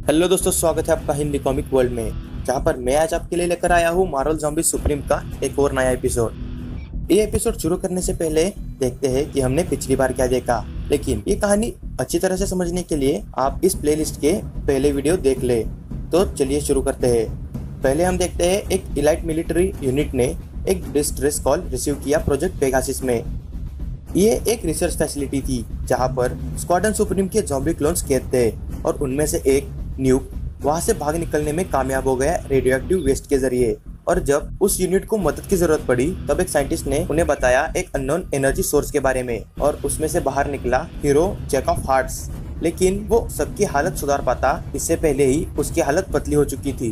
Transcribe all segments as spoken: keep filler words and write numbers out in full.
Hello दोस्तों, स्वागत है आपका हिंदी कॉमिक वर्ल्ड में, जहां पर मैं आज आपके लिए लेकर आया हूं मार्वल ज़ॉम्बी सुप्रीम का एक और नया एपिसोड। ये एपिसोड शुरू करने से पहले देखते हैं कि हमने पिछली बार क्या देखा। लेकिन ये कहानी अच्छी तरह से समझने के लिए आप इस प्लेलिस्ट के पहले वीडियो देख ले। तो चलिए शुरू करते हैं। पहले हम देखते हैं एक इलाइट मिलिट्री यूनिट ने एक डिस्ट्रेस कॉल रिसीव किया प्रोजेक्ट पेगासिस में। ये एक रिसर्च फैसिलिटी थी जहां पर स्क्वाड्रन सुप्रीम के ज़ॉम्बी क्लोन्स कैद थे और उनमें से एक न्यूक वहां से भाग निकलने में कामयाब हो गया रेडियो एक्टिव वेस्ट के जरिए। और जब उस यूनिट को मदद की जरूरत पड़ी तब एक साइंटिस्ट ने उन्हें बताया एक अननोन एनर्जी सोर्स के बारे में, और उसमें से बाहर निकला हीरो जैक ऑफ हार्ट्स। लेकिन वो सबकी हालत सुधार पाता इससे पहले ही उसकी हालत पतली हो चुकी थी।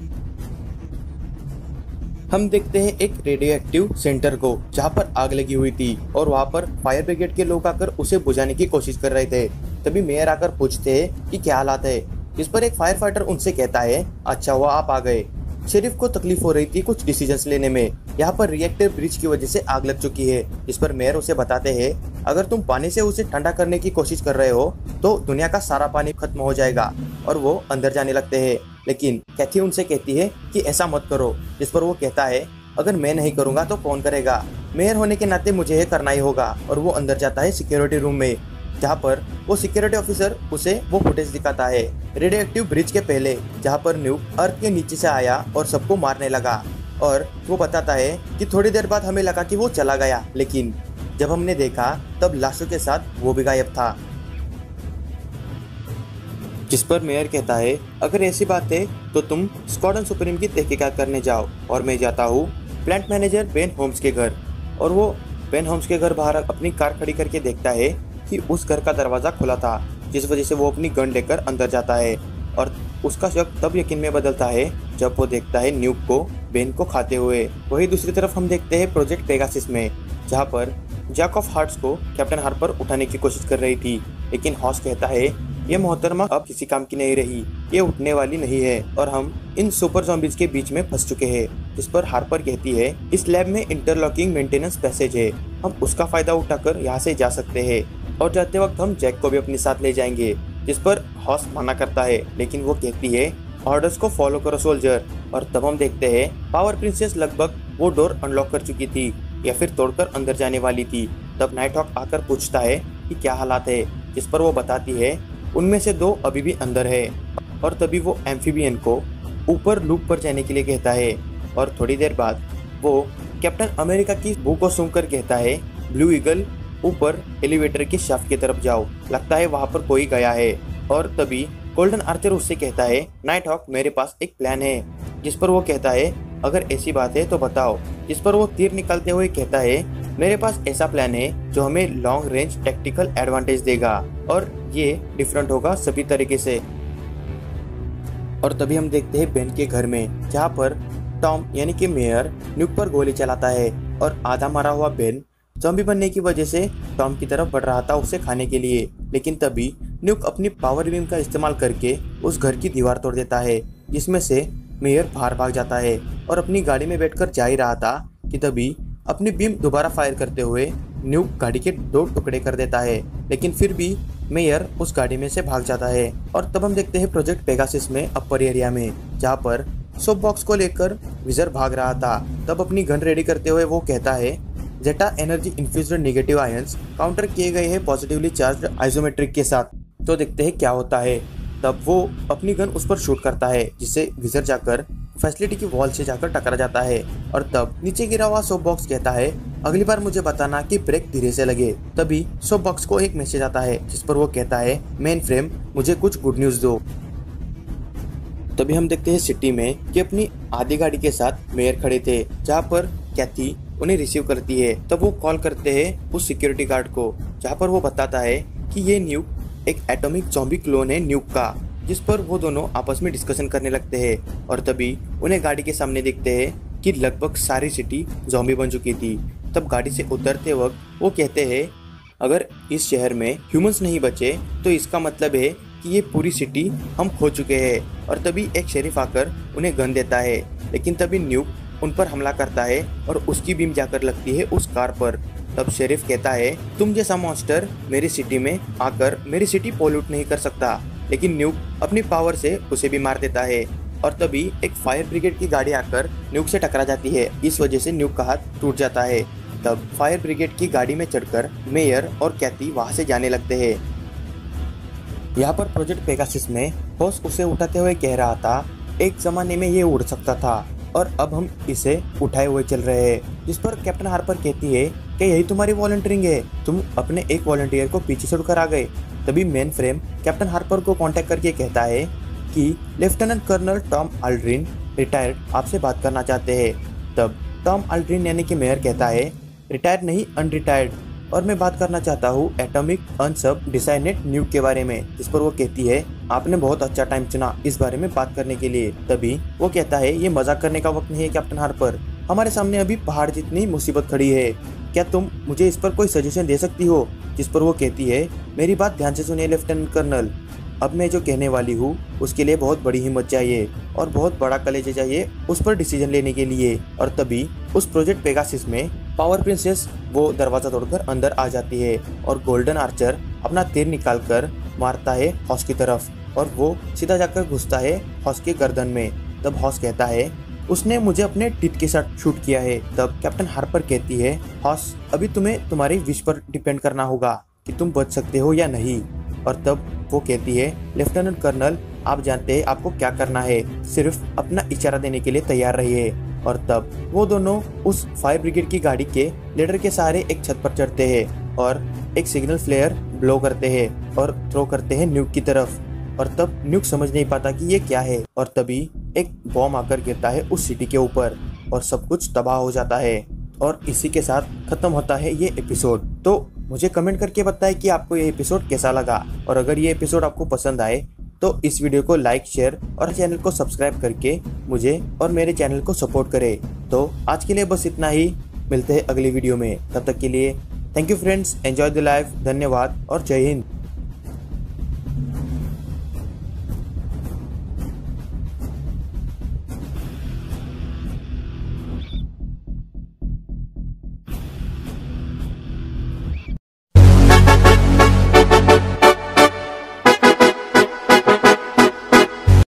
हम देखते हैं एक रेडियो एक्टिव सेंटर को जहाँ पर आग लगी हुई थी और वहाँ पर फायर ब्रिगेड के लोग आकर उसे बुझाने की कोशिश कर रहे थे। तभी मेयर आकर पूछते हैं कि क्या हालात है। इस पर एक फायर फाइटर उनसे कहता है, अच्छा हुआ आप आ गए। शेरिफ को तकलीफ हो रही थी कुछ डिसीजंस लेने में। यहाँ पर रिएक्टर ब्रिज की वजह से आग लग चुकी है। इस पर मेयर उसे बताते हैं, अगर तुम पानी से उसे ठंडा करने की कोशिश कर रहे हो तो दुनिया का सारा पानी खत्म हो जाएगा। और वो अंदर जाने लगते हैं। लेकिन कैथी उनसे कहती है कि ऐसा मत करो। जिस पर वो कहता है, अगर मैं नहीं करूँगा तो कौन करेगा। मेयर होने के नाते मुझे ये करना ही होगा। और वो अंदर जाता है सिक्योरिटी रूम में, जहाँ पर वो सिक्योरिटी ऑफिसर उसे वो फुटेज दिखाता है रेडियो एक्टिव ब्रिज के पहले, जहाँ पर न्यूक अर्थ के नीचे से आया और सबको मारने लगा। और वो बताता है कि थोड़ी देर बाद हमें लगा कि वो चला गया, लेकिन जब हमने देखा तब लाशों के साथ वो भी गायब था। जिस पर मेयर कहता है, अगर ऐसी बात है तो तुम स्क्वाड्रन सुप्रीम की तहकीकात करने जाओ और मैं जाता हूँ प्लांट मैनेजर बेन होम्स के घर। और वो बेन होम्स के घर बाहर अपनी कार खड़ी करके देखता है कि उस घर का दरवाजा खुला था, जिस वजह से वो अपनी गन लेकर अंदर जाता है। और उसका शक तब यकीन में बदलता है जब वो देखता है न्यूक को बेन को खाते हुए। वही दूसरी तरफ हम देखते हैं प्रोजेक्ट पेगासिस में, जहाँ पर जैक ऑफ हार्ट्स को कैप्टन हार्पर उठाने की कोशिश कर रही थी। लेकिन हॉस कहता है, ये मोहतरमा अब किसी काम की नहीं रही, ये उठने वाली नहीं है और हम इन सुपर ज़ॉम्बीज के बीच में फंस चुके हैं। जिस पर हार्पर कहती है, इस लैब में इंटरलॉकिंग मेंटेनेंस पैसेज है, हम उसका फायदा उठाकर यहाँ से जा सकते हैं और जाते वक्त हम जैक को भी अपने साथ ले जाएंगे। जिस पर हॉस मना करता है, लेकिन वो कहती है, ऑर्डर्स को फॉलो करो सोल्जर। और तब हम देखते हैं पावर प्रिंसेस लगभग वो डोर अनलॉक कर चुकी थी या फिर तोड़कर अंदर जाने वाली थी। तब नाइट हॉक आकर पूछता है कि क्या हालात है। जिस पर वो बताती है, उनमें से दो अभी भी अंदर है। और तभी वो एम्फीबियन को ऊपर लूप पर जाने के लिए कहता है। और थोड़ी देर बाद वो कैप्टन अमेरिका की बू को सूंघकर कहता है, ब्लू ईगल ऊपर एलिवेटर के शाफ्ट की तरफ जाओ, लगता है वहां पर कोई गया है। और तभी गोल्डन आर्चर उससे कहता है, नाइट हॉक मेरे पास एक प्लान है। जिस पर वो कहता है, अगर ऐसी बात है तो बताओ। जिस पर वो तीर निकालते हुए कहता है, मेरे पास ऐसा प्लान है जो हमें लॉन्ग रेंज टैक्टिकल एडवांटेज देगा और ये डिफरेंट होगा सभी तरीके से। और तभी हम देखते हैं बेन के घर में, जहाँ पर टॉम यानी कि मेयर न्यूक पर गोली चलाता है और आधा मारा हुआ बेन ज़ॉम्बी बनने की वजह से टॉम की तरफ बढ़ रहा था उसे खाने के लिए। लेकिन तभी न्यूक अपनी पावर बीम का इस्तेमाल करके उस घर की दीवार तोड़ देता है, जिसमें से मेयर बाहर भाग जाता है और अपनी गाड़ी में बैठकर जा ही रहा था कि तभी अपनी बीम दोबारा फायर करते हुए न्यूक गाड़ी के दो टुकड़े कर देता है। लेकिन फिर भी मेयर उस गाड़ी में से भाग जाता है। और तब हम देखते हैं प्रोजेक्ट पेगासिस में अपर एरिया में, जहाँ पर सोप बॉक्स को लेकर विजर भाग रहा था। तब अपनी गन रेडी करते हुए वो कहता है, zeta energy infused negative ions counter किए गए हैं पॉजिटिवली चार्ज्ड आइसोमेट्रिक के साथ। तो देखते हैं क्या होता है। तब वो अपनी गन उस पर शूट करता है, जिससे विजर जाकर फैसिलिटी की वॉल से जाकर टकरा जाता है। और तब नीचे गिरा हुआ सोप बॉक्स कहता है, अगली बार मुझे बताना कि ब्रेक धीरे से लगे। तभी सोप बॉक्स को एक मैसेज आता है, जिस पर वो कहता है, मेन फ्रेम मुझे कुछ गुड न्यूज दो। तभी हम देखते हैं सिटी में कि अपनी आधी गाड़ी के साथ मेयर खड़े थे, जहाँ पर कैथी उन्हें रिसीव करती है। तब वो कॉल करते हैं उस सिक्योरिटी गार्ड को, जहाँ पर वो बताता है कि ये न्यूक एक एटॉमिक ज़ॉम्बी क्लोन है न्यूक का। जिस पर वो दोनों आपस में डिस्कशन करने लगते हैं। और तभी उन्हें गाड़ी के सामने दिखते हैं कि लगभग सारी सिटी ज़ॉम्बी बन चुकी थी। तब गाड़ी से उतरते वक्त वो कहते हैं, अगर इस शहर में ह्यूमंस नहीं बचे तो इसका मतलब है कि ये पूरी सिटी हम खो चुके हैं। और तभी एक शेरिफ आकर उन्हें गन देता है, लेकिन तभी न्यूक उन पर हमला करता है और उसकी बीम जाकर लगती है उस कार पर। तब शेरिफ कहता है, तुम जैसा मॉन्स्टर मेरी सिटी में आकर मेरी सिटी पोल्यूट नहीं कर सकता। लेकिन न्यूक अपनी पावर से उसे भी मार देता है और तभी एक फायर ब्रिगेड की गाड़ी आकर न्यूक से टकरा जाती है। इस वजह से न्यूक का हाथ टूट जाता है। तब फायर ब्रिगेड की गाड़ी में चढ़कर मेयर और कैथी वहां से जाने लगते हैं। यहाँ पर प्रोजेक्ट पेगासस में होस उसे उठाते हुए कह रहा था, एक जमाने में ये उड़ सकता था और अब हम इसे उठाए हुए चल रहे हैं। जिस पर कैप्टन हार्पर कहती है कि यही तुम्हारी वॉलंटियरिंग है, तुम अपने एक वॉलंटियर को पीछे छोड़कर आ गए। तभी मेन फ्रेम कैप्टन हार्पर को कांटेक्ट करके कहता है कि lieutenant colonel Tom Aldrin retired आपसे बात करना चाहते हैं। तब टॉम ऑल्ड्रिन यानी कि मेयर कहता है, रिटायर्ड नहीं अनरिटायर्ड, और मैं बात करना चाहता हूँ एटॉमिक अनसब डिसाइनेट न्यूक के बारे में। जिस पर वो कहती है, आपने बहुत अच्छा टाइम चुना इस बारे में बात करने के लिए। तभी वो कहता है, ये मजाक करने का वक्त नहीं है कैप्टन हार्पर, हमारे सामने अभी पहाड़ जितनी मुसीबत खड़ी है, क्या तुम मुझे इस पर कोई सजेशन दे सकती हो। जिस पर वो कहती है, मेरी बात ध्यान से सुनिए लेफ्टिनेंट कर्नल, अब मैं जो कहने वाली हूँ उसके लिए बहुत बड़ी हिम्मत चाहिए और बहुत बड़ा कलेजे चाहिए उस पर डिसीजन लेने के लिए। और तभी उस प्रोजेक्ट पेगासस में पावर प्रिंसेस वो दरवाजा तोड़कर अंदर आ जाती है और गोल्डन आर्चर अपना तीर निकालकर मारता है हॉस की तरफ और वो सीधा जाकर घुसता है हॉस के गर्दन में। तब हॉस कहता है, उसने मुझे अपने टिट के साथ शूट किया है। तब कैप्टन हार्पर कहती है, हॉस अभी तुम्हें तुम्हारी विश पर डिपेंड करना होगा कि तुम बच सकते हो या नहीं। और तब वो कहती है, लेफ्टिनेंट कर्नल आप जानते हैं आपको क्या करना है, सिर्फ अपना इशारा देने के लिए तैयार रहिए। और तब वो दोनों उस फायर ब्रिगेड की गाड़ी के लीडर के सहारे एक छत पर चढ़ते हैं और एक सिग्नल फ्लेयर ब्लो करते हैं और थ्रो करते हैं न्यूक की तरफ। और तब न्यूक समझ नहीं पाता कि ये क्या है और तभी एक बॉम्ब आकर गिरता है उस सिटी के ऊपर और सब कुछ तबाह हो जाता है। और इसी के साथ खत्म होता है ये एपिसोड। तो मुझे कमेंट करके बताएं कि आपको ये एपिसोड कैसा लगा, और अगर ये एपिसोड आपको पसंद आए तो इस वीडियो को लाइक, शेयर और चैनल को सब्सक्राइब करके मुझे और मेरे चैनल को सपोर्ट करें। तो आज के लिए बस इतना ही, मिलते हैं अगली वीडियो में, तब तक के लिए thank you friends, enjoy the life, धन्यवाद और जय हिंद।